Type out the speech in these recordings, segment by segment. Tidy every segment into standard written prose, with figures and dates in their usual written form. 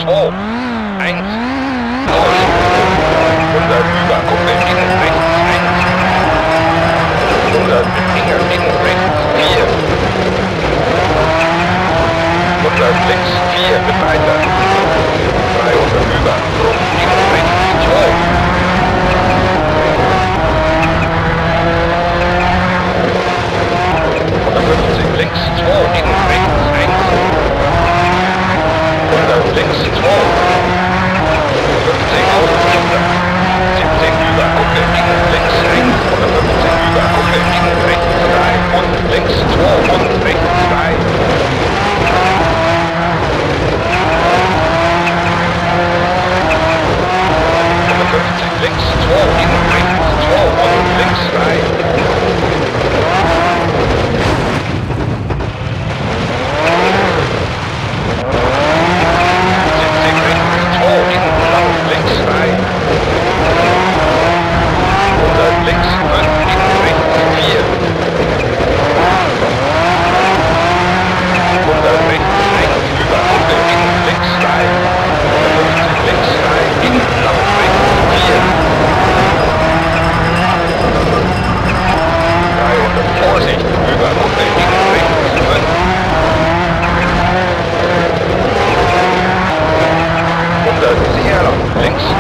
2, 1, aus, 100 über, Kuppel innen rechts, 1, 100 mit Finger innen rechts, 4, 100 links, 4 mit weiter, 300 über, Druck innen rechts, 2, 150 links, 2 innen rechts, 1, 100 links, 2, 50 außen, 70 über, Kuppel innen links, 1, 150 über, Kuppel innen rechts, 3 und links, 2 und rechts, 3. 150 links, 2 innen rechts, 2 und links, 3. 100 links, 5 innen rechts, 4. 100 rechts, 1 über, Kuppel innen links, 3. 150 links, 3, innen lang rechts, 4. 300 Vorsicht, über, Kuppel innen rechts, 5. 100 sehr lang, links, 5.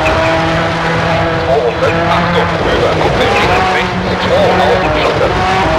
200, Achtung, über, Kuppel, links, rechts, 2, auf, Schotter.